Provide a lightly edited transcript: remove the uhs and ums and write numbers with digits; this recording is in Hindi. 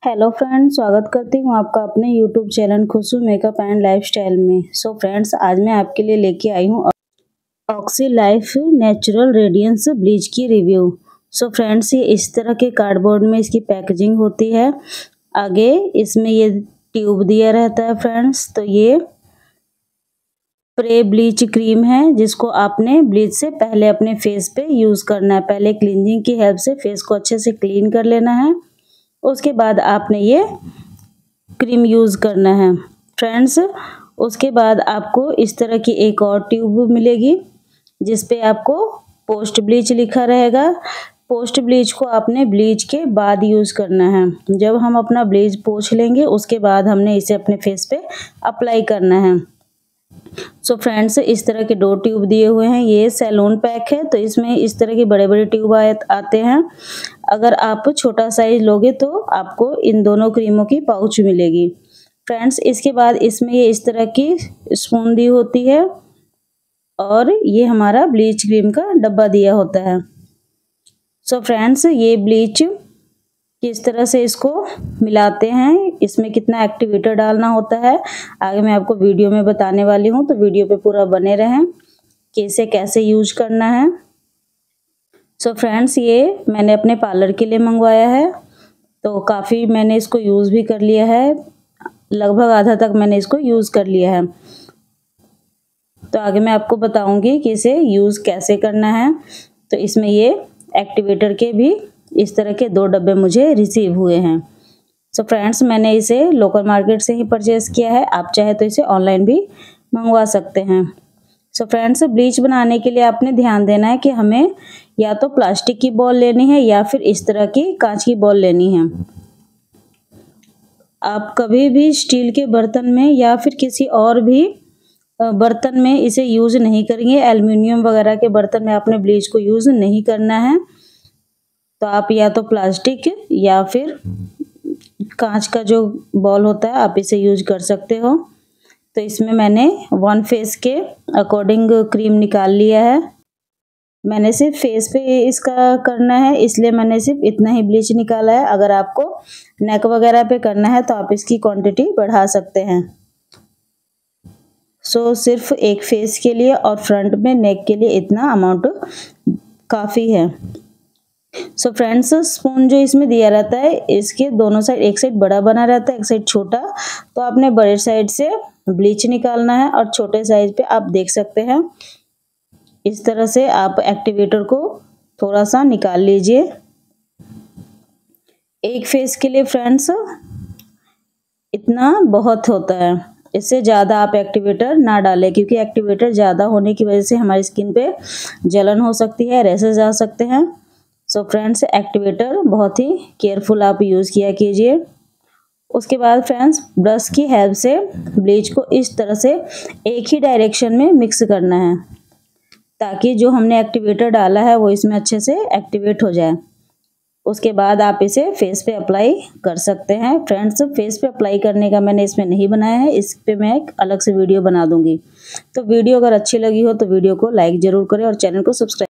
हेलो फ्रेंड्स, स्वागत करती हूँ आपका अपने YouTube channel Khushboo makeup and lifestyle में। सो फ्रेंड्स, आज मैं आपके लिए लेके आई हूँ Oxy Life natural radiance bleach की रिव्यू। सो फ्रेंड्स, ये इस तरह के कार्डबोर्ड में इसकी पैकेजिंग होती है। आगे इसमें ये ट्यूब दिया रहता है फ्रेंड्स। तो ये प्रे ब्लीच क्रीम है जिसको आपने ब्लीच से पहले अपने फेस पे यूज़ करना है। पहले क्लींजिंग की हेल्प से फेस को अच्छे से क्लीन कर लेना है, उसके बाद आपने ये क्रीम यूज़ करना है फ्रेंड्स। उसके बाद आपको इस तरह की एक और ट्यूब मिलेगी जिस पे आपको पोस्ट ब्लीच लिखा रहेगा। पोस्ट ब्लीच को आपने ब्लीच के बाद यूज़ करना है। जब हम अपना ब्लीच पोंछ लेंगे उसके बाद हमने इसे अपने फेस पे अप्लाई करना है। सो फ्रेंड्स, इस तरह के 2 ट्यूब दिए हुए हैं। ये सैलून पैक है तो इसमें इस तरह के बड़े बड़े ट्यूब आते हैं। अगर आप छोटा साइज लोगे तो आपको इन दोनों क्रीमों की पाउच मिलेगी फ्रेंड्स। इसके बाद इसमें ये इस तरह की स्पून दी होती है और ये हमारा ब्लीच क्रीम का डब्बा दिया होता है। सो फ्रेंड्स, ये ब्लीच किस तरह से इसको मिलाते हैं, इसमें कितना एक्टिवेटर डालना होता है, आगे मैं आपको वीडियो में बताने वाली हूँ। तो वीडियो पे पूरा बने रहें कि इसे कैसे यूज करना है। सो फ्रेंड्स, ये मैंने अपने पार्लर के लिए मंगवाया है तो काफ़ी मैंने इसको यूज़ भी कर लिया है। लगभग आधा तक मैंने इसको यूज़ कर लिया है। तो आगे मैं आपको बताऊंगी कि इसे यूज़ कैसे करना है। तो इसमें ये एक्टिवेटर के भी इस तरह के 2 डब्बे मुझे रिसीव हुए हैं। सो फ्रेंड्स, मैंने इसे लोकल मार्केट से ही परचेज़ किया है। आप चाहे तो इसे ऑनलाइन भी मंगवा सकते हैं। सो फ्रेंड्स, ब्लीच बनाने के लिए आपने ध्यान देना है कि हमें या तो प्लास्टिक की बॉल लेनी है या फिर इस तरह की कांच की बॉल लेनी है। आप कभी भी स्टील के बर्तन में या फिर किसी और भी बर्तन में इसे यूज़ नहीं करेंगे। एल्युमिनियम वगैरह के बर्तन में आपने ब्लीच को यूज़ नहीं करना है। तो आप या तो प्लास्टिक या फिर कांच का जो बॉल होता है आप इसे यूज कर सकते हो। तो इसमें मैंने 1 फेस के अकॉर्डिंग क्रीम निकाल लिया है। मैंने सिर्फ फेस पे इसका करना है इसलिए मैंने सिर्फ इतना ही ब्लीच निकाला है। अगर आपको नेक वगैरह पे करना है तो आप इसकी क्वांटिटी बढ़ा सकते हैं। सो सिर्फ एक फेस के लिए और फ्रंट में नेक के लिए इतना अमाउंट काफ़ी है। सो फ्रेंड्स, स्पून जो इसमें दिया रहता है इसके दोनों साइड, एक साइड बड़ा बना रहता है एक साइड छोटा। तो आपने बड़े साइड से ब्लीच निकालना है और छोटे साइज पे आप देख सकते हैं इस तरह से आप एक्टिवेटर को थोड़ा सा निकाल लीजिए। एक फेस के लिए फ्रेंड्स इतना बहुत होता है, इससे ज़्यादा आप एक्टिवेटर ना डालें क्योंकि एक्टिवेटर ज़्यादा होने की वजह से हमारी स्किन पे जलन हो सकती है, रैशेज आ सकते हैं। सो फ्रेंड्स, एक्टिवेटर बहुत ही केयरफुल आप यूज़ किया कीजिए। उसके बाद फ्रेंड्स, ब्रश की हेल्प से ब्लीच को इस तरह से एक ही डायरेक्शन में मिक्स करना है ताकि जो हमने एक्टिवेटर डाला है वो इसमें अच्छे से एक्टिवेट हो जाए। उसके बाद आप इसे फेस पे अप्लाई कर सकते हैं फ्रेंड्स। फेस पे अप्लाई करने का मैंने इसमें नहीं बनाया है, इस पे मैं एक अलग से वीडियो बना दूंगी। तो वीडियो अगर अच्छी लगी हो तो वीडियो को लाइक ज़रूर करें और चैनल को सब्सक्राइब